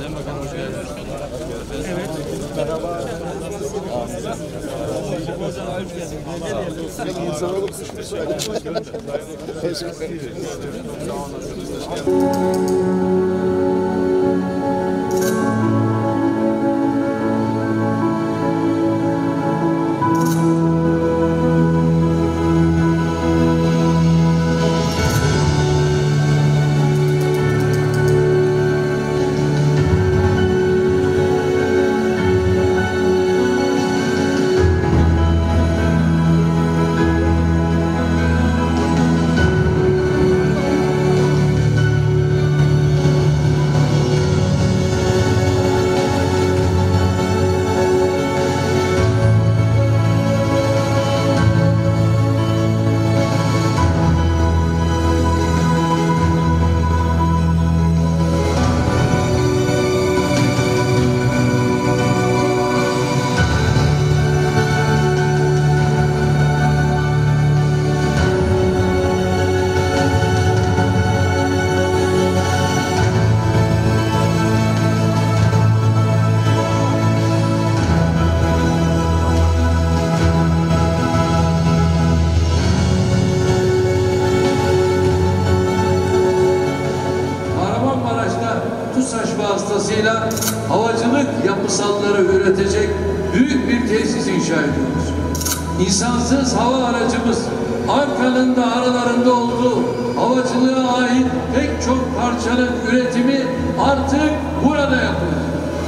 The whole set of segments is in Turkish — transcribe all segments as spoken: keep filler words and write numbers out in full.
Sayın Bakan hoş geldiniz. Evet. Merhaba. İnsanoğlu kuşmuş. TUSAŞ vasıtasıyla havacılık yapısalları üretecek büyük bir tesis inşa ediyoruz. İnsansız hava aracımız Arkan'ın da aralarında olduğu havacılığa ait pek çok parçanın üretimi artık burada yapılıyor.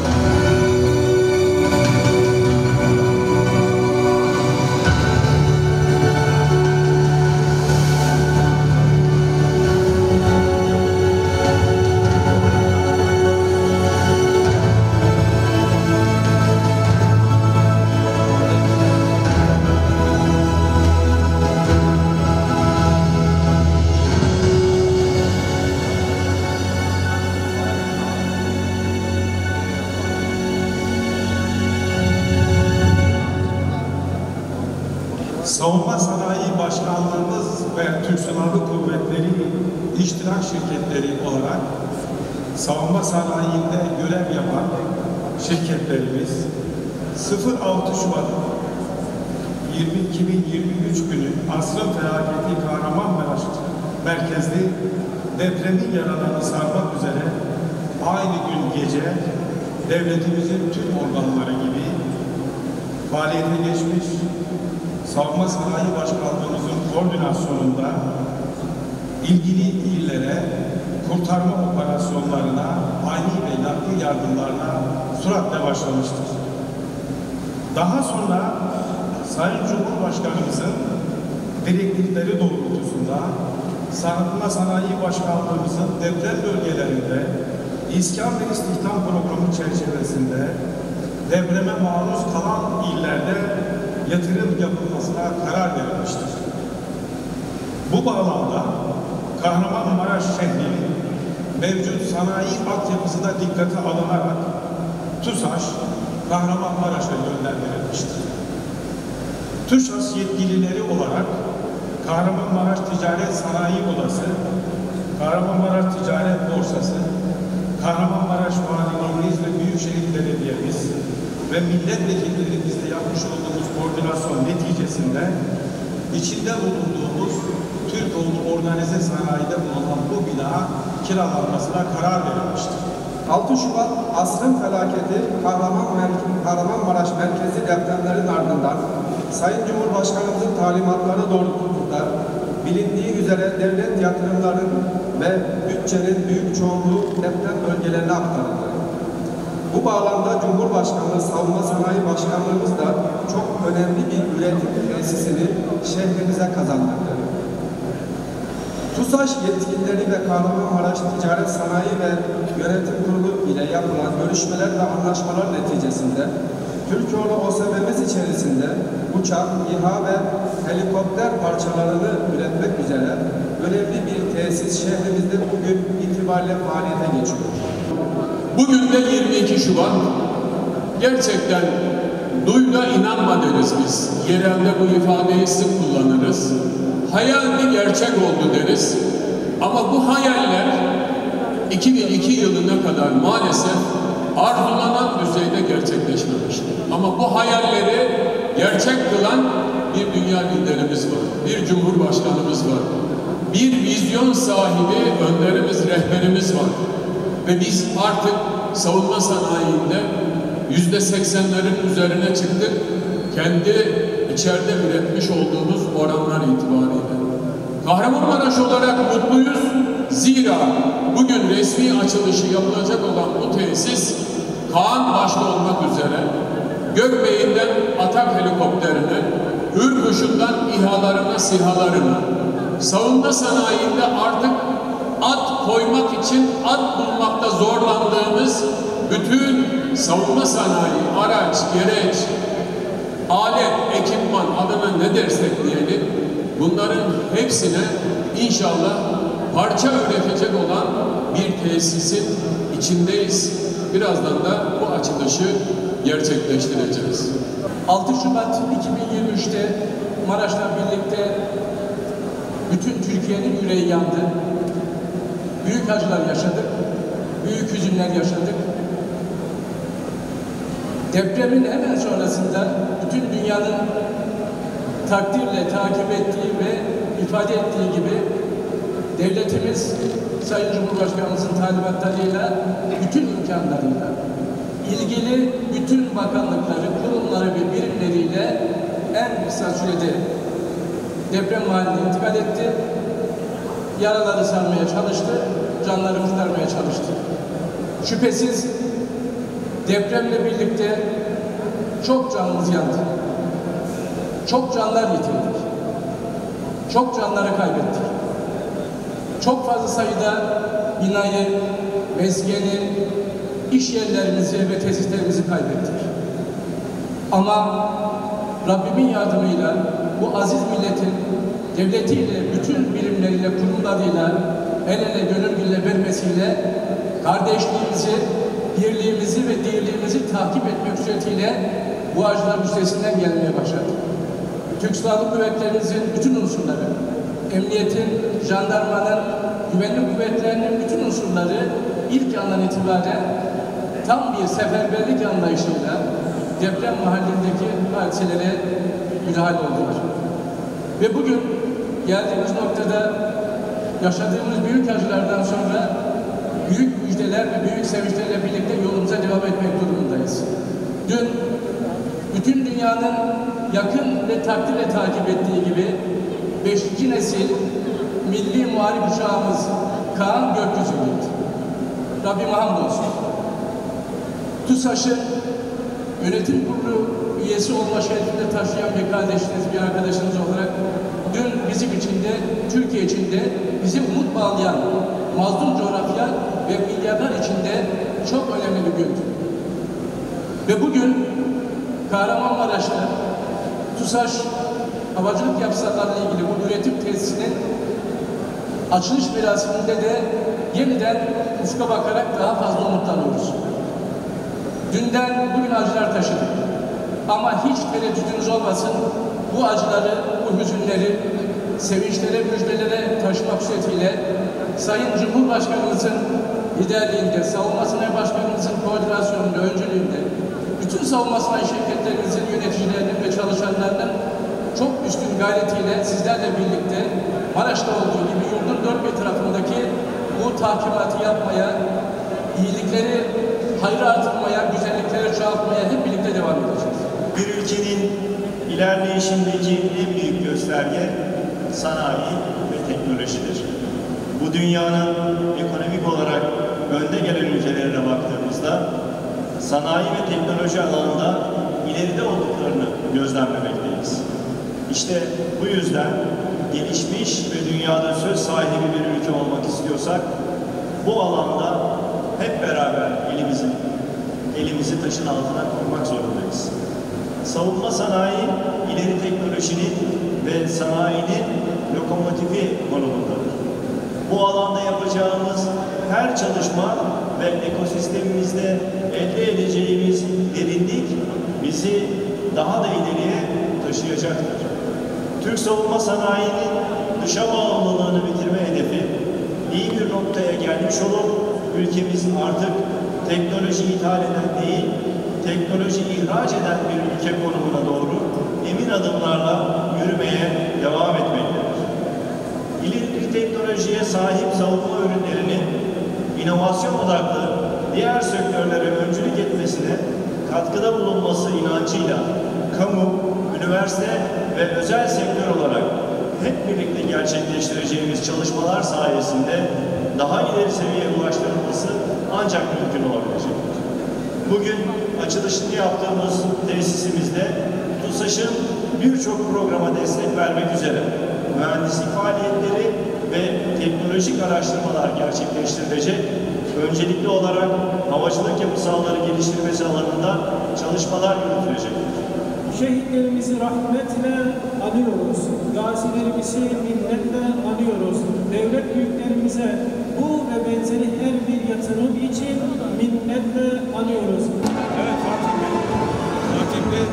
Savunma Sanayi Başkanlığımız ve Türk Silahlı Kuvvetleri iştirak şirketleri olarak savunma sanayinde görev yapan şirketlerimiz sıfır altı Şubat iki bin yirmi üç günü asrın felaketi Kahramanmaraş merkezli depremin yaralarını sarmak üzere aynı gün gece devletimizin tüm organları gibi faaliyete geçmiş, Savunma Sanayi Başkanlığımızın koordinasyonunda ilgili illere kurtarma operasyonlarına, ani ve nakli yardımlarına süratle başlamıştır. Daha sonra Sayın Cumhurbaşkanımızın direktifleri doğrultusunda Savunma Sanayi Başkanlığımızın deprem bölgelerinde İskan ve İstihdam Programı çerçevesinde depreme maruz kalan illerde yatırım yapılmasına karar verilmiştir. Bu bağlamda Kahramanmaraş şehrinin mevcut sanayi altyapısı da dikkate alınarak TUSAŞ Kahramanmaraş'a yönlendirilmiştir. TUSAŞ yetkilileri olarak Kahramanmaraş Ticaret Sanayi Odası, Kahramanmaraş Ticaret Borsası, Kahramanmaraş Valiliğimiz ve Büyükşehir Belediyemiz ve milletvekillerimizle yapmış olduğumuz koordinasyon neticesinde içinde bulunduğumuz Türkoğlu organize sanayide bulunan bu bina kiralanmasına karar verilmiştir. altı Şubat asrın felaketi Kahramanmaraş merkezi depremlerin ardından Sayın Cumhurbaşkanımızın talimatları doğrultusunda bilindiği üzere devlet yatırımlarının ve bütçenin büyük çoğunluğu deprem bölgelerine aktarıldı. Bu bağlamda Cumhurbaşkanlığı Savunma Sanayi Başkanlığımız da çok önemli bir üretim tesisini şehrimize kazandırdı. TUSAŞ yetkilileri ve Kahramanmaraş Ticaret Sanayi ve Yönetim Kurulu ile yapılan görüşmeler ve anlaşmalar neticesinde Türkoğlu O S B'miz içerisinde uçak, İHA ve helikopter parçalarını üretmek üzere önemli bir tesis şehrimizde bugün itibariyle faaliyete geçiyor. Bugün de yirmi iki Şubat, gerçekten duy da inanma deriz biz. Yerelde bu ifadeyi sık kullanırız. Hayal mi gerçek oldu deriz. Ama bu hayaller iki bin iki yılına kadar maalesef arzulanan düzeyde gerçekleşmemiştir. Ama bu hayalleri gerçek kılan bir dünya liderimiz var, bir cumhurbaşkanımız var, bir vizyon sahibi önderimiz, rehberimiz var. Ve biz artık savunma sanayinde yüzde seksenlerin üzerine çıktık, kendi içeride üretmiş olduğumuz oranlar itibariyle. Kahramanmaraş olarak mutluyuz. Zira bugün resmi açılışı yapılacak olan bu tesis, Kaan başta olmak üzere Gökbey'inden atak helikopterine, Hürkuş'undan İHA'larına, SİHA'larına, savunma sanayinde artık at koymak için at bulmakta zorlandığımız bütün savunma sanayi, araç, gereç, alet, ekipman adına ne dersek diyelim, bunların hepsine inşallah parça üretecek olan bir tesisin içindeyiz. Birazdan da bu açılışı gerçekleştireceğiz. altı Şubat iki bin yirmi üç'te Maraş'la birlikte bütün Türkiye'nin yüreği yandı. Büyük acılar yaşadık, büyük hüzünler yaşadık. Depremin hemen sonrasında bütün dünyanın takdirle takip ettiği ve ifade ettiği gibi devletimiz Sayın Cumhurbaşkanımızın talimatlarıyla, bütün imkanlarıyla, ilgili bütün bakanlıkları, kurumları ve birimleriyle en kısa sürede deprem mahalline intikal etti. Yaraları sarmaya çalıştı, canları kurtarmaya çalıştı. Şüphesiz depremle birlikte çok canımız yandı. Çok canlar yitirdik. Çok canları kaybettik. Çok fazla sayıda binayı, meskeni, iş yerlerimizi ve tesislerimizi kaybettik. Ama Rabbimin yardımıyla bu aziz milletin devletiyle, bütün birimleriyle, kurumlarıyla el ele gönül birliğiyle vermesiyle kardeşliğimizi, birliğimizi ve dirliğimizi takip etmek suretiyle bu acıların üstesinden gelmeye başladık. Türk Silahlı Kuvvetlerimizin bütün unsurları, emniyetin, jandarmanın, güvenlik kuvvetlerinin bütün unsurları ilk andan itibaren tam bir seferberlik anlayışıyla deprem mahallindeki hadiselere müdahale oldular. Ve bugün geldiğimiz noktada yaşadığımız büyük acılardan sonra büyük müjdeler ve büyük sevinçlerle birlikte yolumuza devam etmek durumundayız. Dün bütün dünyanın yakın ve takdirle takip ettiği gibi beşinci nesil milli muharip uçağımız Kaan gökyüzündeydi. Rabbime hamdolsun. TUSAŞ'ın yönetim kurulu üyesi olma şerefinde taşıyan bir kardeşiniz, bir arkadaşınız olarak dün bizim için de, Türkiye için de bizi umut bağlayan mazlum coğrafya ve milyarlar içinde çok önemli bir gündü. Ve bugün Kahramanmaraş'ta TUSAŞ havacılık yapısallarıyla ilgili bu üretim tesisinin açılış merasiminde de yeniden ufka bakarak daha fazla umutlanıyoruz. Dünden bugün acılar taşıdık. Ama hiç tereddütünüz olmasın, bu acıları, bu hüzünleri, sevinçlere, müjdelere taşımak suretiyle Sayın Cumhurbaşkanımızın liderliğinde, Savunma Sanayi Başkanımızın koordinasyonunda, öncülüğünde, bütün savunma sanayi şirketlerimizin yöneticilerinin ve çalışanlarının çok üstün gayretiyle sizlerle birlikte Maraş'ta olduğu gibi yurdun dört bir tarafındaki bu takimatı yapmaya, iyilikleri hayra artırmaya, güzellikleri çoğaltmaya hep birlikte devam edeceğiz. Bir ülkenin ilerleyişindeki en büyük gösterge sanayi ve teknolojidir. Bu dünyanın ekonomik olarak önde gelen ülkelerine baktığımızda sanayi ve teknoloji alanında ileride olduklarını gözlemlemekteyiz. İşte bu yüzden gelişmiş ve dünyada söz sahibi bir ülke olmak istiyorsak bu alanda hep beraber elimizi, elimizi taşın altına koymak zorundayız. Savunma sanayi, ileri teknolojinin ve sanayinin lokomotifi konumudadır. Bu alanda yapacağımız her çalışma ve ekosistemimizde elde edeceğimiz derinlik bizi daha da ileriye taşıyacaktır. Türk savunma sanayinin dışa bağımlılığını bitirme hedefi iyi bir noktaya gelmiş olup ülkemiz artık teknoloji ithal eden değil, teknoloji ihraç eden bir ülke konumuna doğru emin adımlarla yürümeye devam etmektedir. İleri teknolojiye sahip savunma ürünlerinin inovasyon odaklı diğer sektörlere öncülük etmesine katkıda bulunması inancıyla kamu, üniversite ve özel sektör olarak hep birlikte gerçekleştireceğimiz çalışmalar sayesinde daha ileri seviyeye ulaştırılması ancak mümkün olabilecektir. Bugün açılışını yaptığımız tesisimizde TUSAŞ'ın birçok programa destek vermek üzere mühendislik faaliyetleri ve teknolojik araştırmalar gerçekleştirilecek. Öncelikli olarak havacılık yapısalları geliştirmesi alanında çalışmalar yürütülecektir. Şehitlerimizi rahmetle anıyoruz. Gazilerimizi minnetle anıyoruz. Devlet büyüklerimize bu ve benzeri her bir yatırım için minnetle anıyoruz. Evet Fatih Bey. Fatih Bey.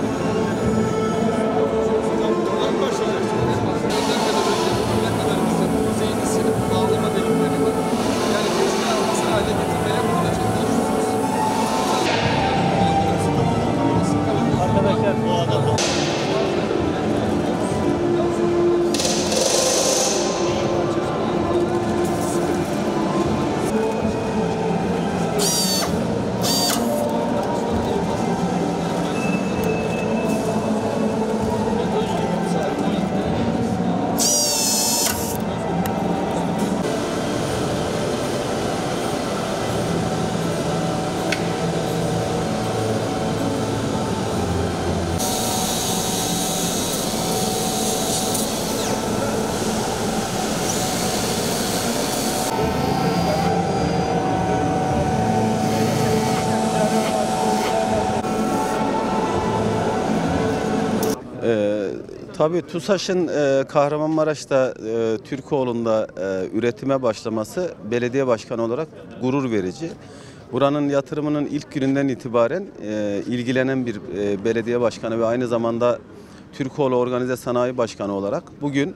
Ee, tabii TUSAŞ'ın e, Kahramanmaraş'ta, e, Türkoğlu'nda e, üretime başlaması belediye başkanı olarak gurur verici. Buranın yatırımının ilk gününden itibaren e, ilgilenen bir e, belediye başkanı ve aynı zamanda Türkoğlu Organize Sanayi Başkanı olarak bugün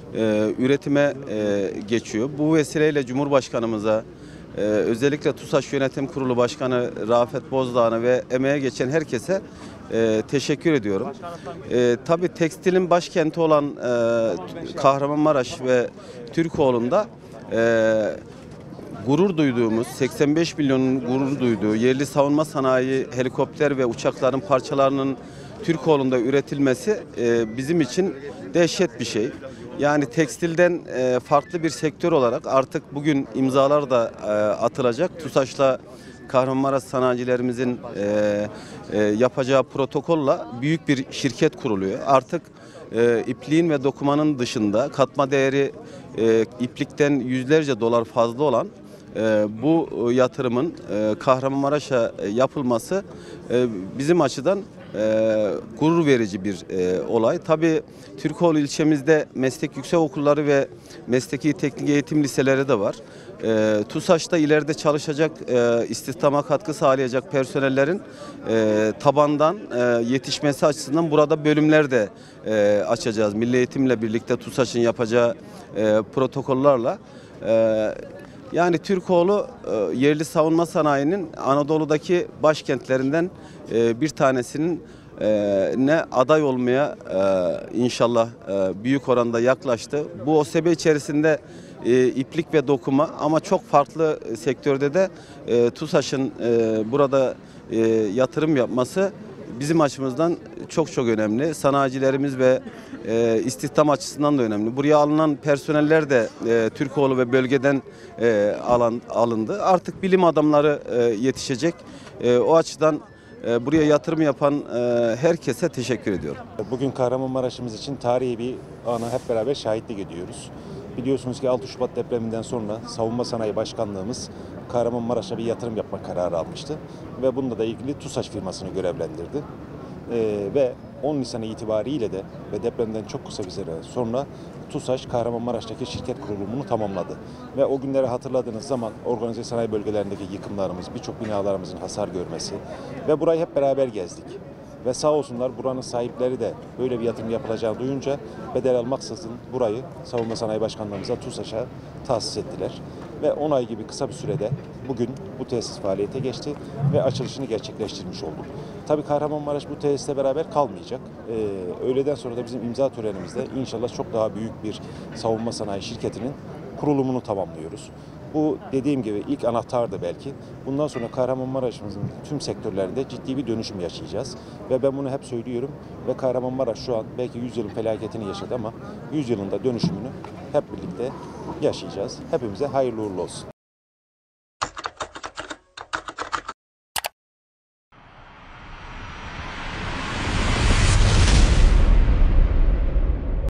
e, üretime e, geçiyor. Bu vesileyle Cumhurbaşkanımıza, Ee, özellikle TUSAŞ Yönetim Kurulu Başkanı Rafet Bozdağ'a ve emeğe geçen herkese e, teşekkür ediyorum. E, tabii tekstilin başkenti olan e, Kahramanmaraş ve Türkoğlu'nda e, gurur duyduğumuz, seksen beş milyonun gurur duyduğu yerli savunma sanayi, helikopter ve uçakların parçalarının Türkoğlu'nda üretilmesi e, bizim için dehşet bir şey. Yani tekstilden e, farklı bir sektör olarak artık bugün imzalar da e, atılacak. TUSAŞ'la Kahramanmaraş sanayicilerimizin e, e, yapacağı protokolla büyük bir şirket kuruluyor. Artık e, ipliğin ve dokumanın dışında katma değeri e, iplikten yüzlerce dolar fazla olan e, bu yatırımın e, Kahramanmaraş'a yapılması e, bizim açıdan e, gurur verici bir e, olay. Tabii Türkoğlu ilçemizde meslek yüksekokulları ve mesleki teknik eğitim liseleri de var. E, TUSAŞ'ta ileride çalışacak, e, istihdama katkı sağlayacak personellerin e, tabandan e, yetişmesi açısından burada bölümler de e, açacağız. Milli Eğitimle birlikte TUSAŞ'ın yapacağı e, protokollarla. E, Yani Türkoğlu e, yerli savunma sanayinin Anadolu'daki başkentlerinden e, bir tanesinin e, ne aday olmaya e, inşallah e, büyük oranda yaklaştı. Bu O S B içerisinde e, iplik ve dokuma ama çok farklı sektörde de e, TUSAŞ'ın e, burada e, yatırım yapması bizim açımızdan çok çok önemli. Sanayicilerimiz ve e, istihdam açısından da önemli. Buraya alınan personeller de e, Türkoğlu ve bölgeden e, alan, alındı. Artık bilim adamları e, yetişecek. E, o açıdan e, buraya yatırım yapan e, herkese teşekkür ediyorum. Bugün Kahramanmaraş'ımız için tarihi bir ana hep beraber şahitlik ediyoruz. Biliyorsunuz ki altı Şubat depreminden sonra Savunma Sanayi Başkanlığımız Kahramanmaraş'a bir yatırım yapma kararı almıştı. Ve bununla da ilgili TUSAŞ firmasını görevlendirdi. Ee, ve on Nisan itibariyle de ve depremden çok kısa bir süre sonra TUSAŞ Kahramanmaraş'taki şirket kurulumunu tamamladı. Ve o günleri hatırladığınız zaman organize sanayi bölgelerindeki yıkımlarımız, birçok binalarımızın hasar görmesi ve burayı hep beraber gezdik. Ve sağ olsunlar buranın sahipleri de böyle bir yatırım yapılacağını duyunca bedel almaksızın burayı Savunma Sanayi Başkanlığımıza, TUSAŞ'a tahsis ettiler. ve on ay gibi kısa bir sürede bugün bu tesis faaliyete geçti ve açılışını gerçekleştirmiş olduk. Tabii Kahramanmaraş bu tesisle beraber kalmayacak. Ee, öğleden sonra da bizim imza törenimizde inşallah çok daha büyük bir savunma sanayi şirketinin kurulumunu tamamlıyoruz. Bu dediğim gibi ilk anahtardı belki. Bundan sonra Kahramanmaraş'ımızın tüm sektörlerinde ciddi bir dönüşüm yaşayacağız. Ve ben bunu hep söylüyorum ve Kahramanmaraş şu an belki yüz yılın felaketini yaşadı ama yüz yılında dönüşümünü hep birlikte yaşayacağız. Hepimize hayırlı uğurlu olsun.